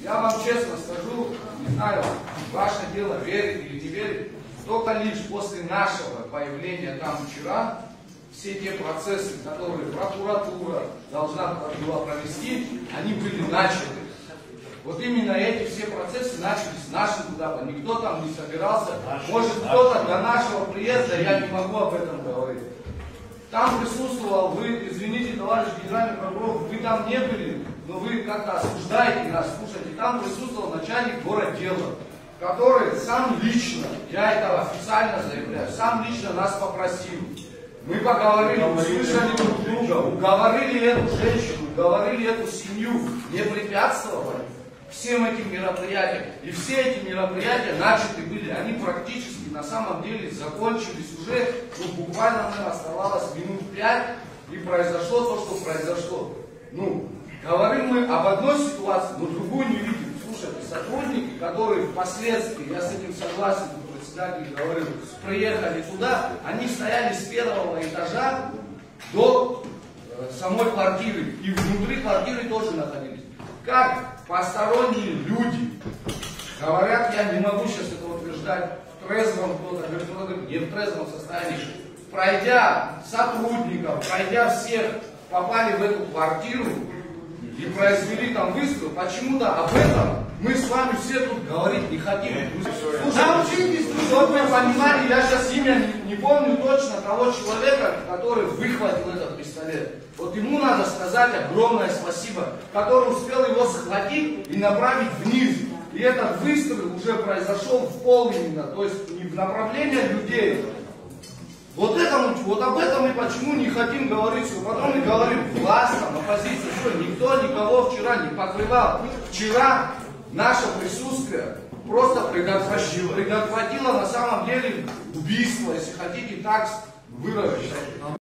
Я вам честно скажу, не знаю, ваше дело верить или не верить, только лишь после нашего появления там вчера, все те процессы, которые прокуратура должна была провести, они были начаты. Вот именно эти все процессы начались с нашим туда. Никто там не собирался. Может, кто-то до нашего приезда, я не могу об этом говорить. Там присутствовал, вы, извините, товарищ генеральный прокурор, вы там не были, но вы как-то осуждаете нас, слушайте, там присутствовал начальник городдела, который сам лично, я это официально заявляю, сам лично нас попросил. Мы поговорили, услышали друг друга, уговорили эту женщину, уговорили эту семью, не препятствовали всем этим мероприятиям. И все эти мероприятия начаты были, они практически на самом деле закончились уже, ну, буквально, наверное, оставалось минут 5, и произошло то, что произошло. Ну, говорим мы об одной ситуации, но другую не видим. Слушайте, сотрудники, которые впоследствии, я с этим согласен, председатель говорил, приехали туда, они стояли с первого этажа до самой квартиры, и внутри квартиры тоже находились. Как посторонние люди говорят, я не могу сейчас это утверждать, в трезвом кто-то, не в трезвом состоянии, пройдя сотрудников, пройдя всех, попали в эту квартиру и произвели там выстрел, почему-то об этом мы с вами все тут говорить не хотим. Научитесь, чтобы вы понимали, я сейчас имя не помню точно того человека, который выхватил этот пистолет. Вот ему надо сказать огромное спасибо, который успел его схватить и направить вниз. И этот выстрел уже произошел в пол именно, то есть не в направлении людей. Вот об этом мы почему не хотим говорить, что потом мы говорим властно, оппозиция, что никто никого вчера не покрывал. Вчера наше присутствие просто предотвратило на самом деле убийство, если хотите так выразиться.